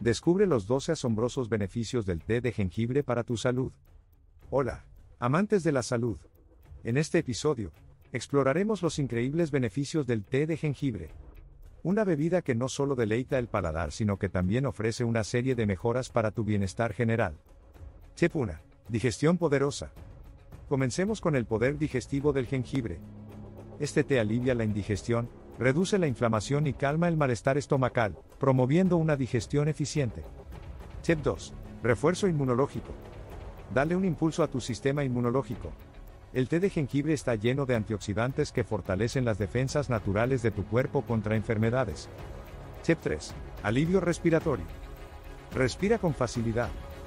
Descubre los 12 asombrosos beneficios del té de jengibre para tu salud. Hola, amantes de la salud. En este episodio, exploraremos los increíbles beneficios del té de jengibre. Una bebida que no solo deleita el paladar, sino que también ofrece una serie de mejoras para tu bienestar general. Tip 1. Digestión poderosa. Comencemos con el poder digestivo del jengibre. Este té alivia la indigestión, reduce la inflamación y calma el malestar estomacal, promoviendo una digestión eficiente. Tip 2. Refuerzo inmunológico. Dale un impulso a tu sistema inmunológico. El té de jengibre está lleno de antioxidantes que fortalecen las defensas naturales de tu cuerpo contra enfermedades. Tip 3. Alivio respiratorio. Respira con facilidad.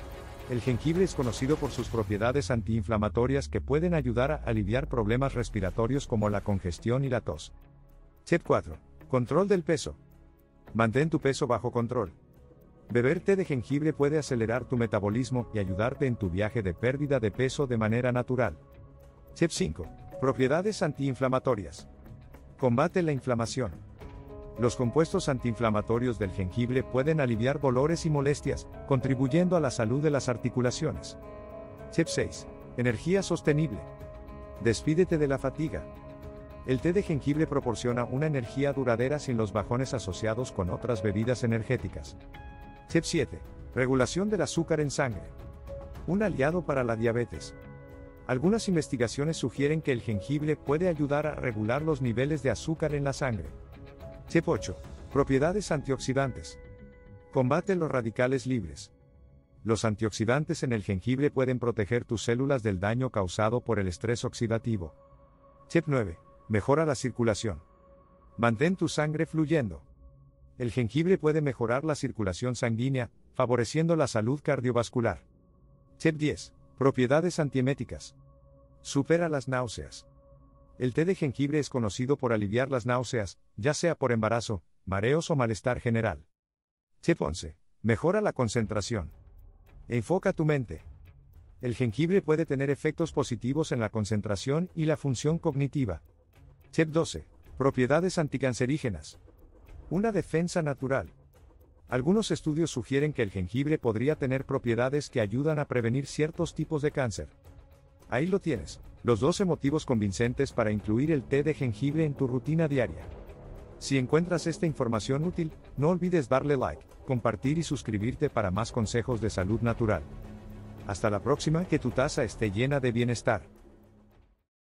El jengibre es conocido por sus propiedades antiinflamatorias que pueden ayudar a aliviar problemas respiratorios como la congestión y la tos. Tip 4. Control del peso. Mantén tu peso bajo control. Beber té de jengibre puede acelerar tu metabolismo y ayudarte en tu viaje de pérdida de peso de manera natural. Tip 5. Propiedades antiinflamatorias. Combate la inflamación. Los compuestos antiinflamatorios del jengibre pueden aliviar dolores y molestias, contribuyendo a la salud de las articulaciones. Tip 6. Energía sostenible. Despídete de la fatiga. El té de jengibre proporciona una energía duradera sin los bajones asociados con otras bebidas energéticas. Tip 7. Regulación del azúcar en sangre. Un aliado para la diabetes. Algunas investigaciones sugieren que el jengibre puede ayudar a regular los niveles de azúcar en la sangre. Tip 8. Propiedades antioxidantes. Combate los radicales libres. Los antioxidantes en el jengibre pueden proteger tus células del daño causado por el estrés oxidativo. Tip 9. Mejora la circulación. Mantén tu sangre fluyendo. El jengibre puede mejorar la circulación sanguínea, favoreciendo la salud cardiovascular. Tip 10. Propiedades antieméticas. Supera las náuseas. El té de jengibre es conocido por aliviar las náuseas, ya sea por embarazo, mareos o malestar general. Tip 11. Mejora la concentración. Enfoca tu mente. El jengibre puede tener efectos positivos en la concentración y la función cognitiva. Tip 12. Propiedades anticancerígenas. Una defensa natural. Algunos estudios sugieren que el jengibre podría tener propiedades que ayudan a prevenir ciertos tipos de cáncer. Ahí lo tienes, los 12 motivos convincentes para incluir el té de jengibre en tu rutina diaria. Si encuentras esta información útil, no olvides darle like, compartir y suscribirte para más consejos de salud natural. Hasta la próxima, que tu taza esté llena de bienestar.